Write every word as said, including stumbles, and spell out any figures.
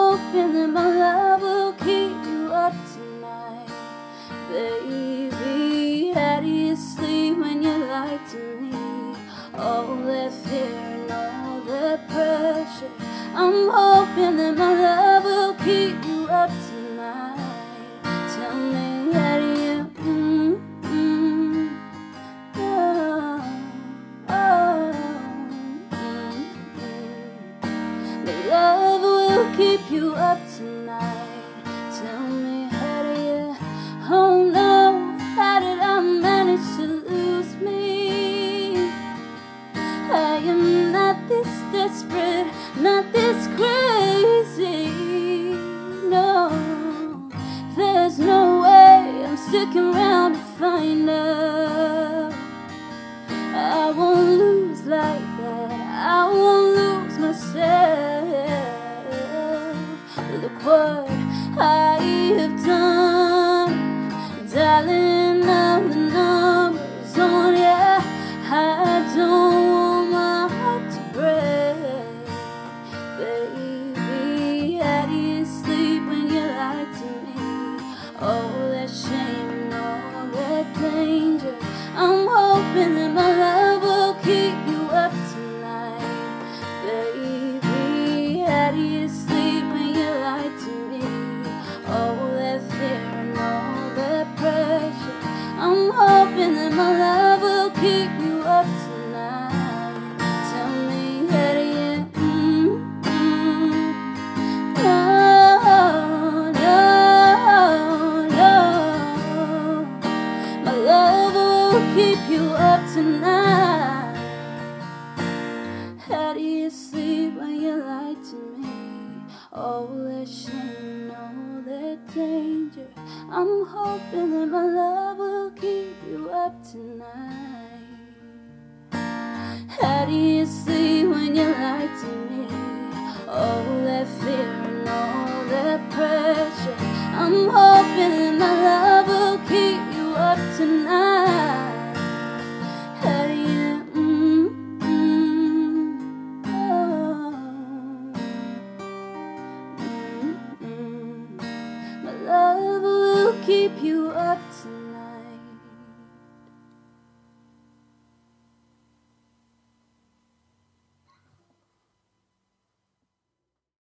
hoping that my love will keep you up tonight. Baby, how do you sleep when you lie to me? All that fear and all that pressure. I'm hoping that my love will keep you up tonight. Tell me, how do you mm, mm, oh, oh, mm, mm. My love will keep you up tonight. Tell me, how do you, oh no, how did I manage to lose me? I am not this desperate, not this crazy. No, there's no way I'm sticking around to find out. I won't lose like that, I won't lose myself. Look what I have done, dialing up the numbers on ya. I don't want my heart to break. Baby, how do you sleep when you lie to me? All that shame and all that danger. I'm hoping that my love will keep you up tonight. Baby, how do you sleep when you lie to me? All that fear and all that pressure. I'm hoping that my love will keep you up tonight. Tell me, how do you mm, mm, no, no, no. My love will keep you up tonight. How do you sleep when you lie to me? All that shame and all that danger. I'm hoping that my love will keep you up tonight. How do you sleep when you lie to me? All that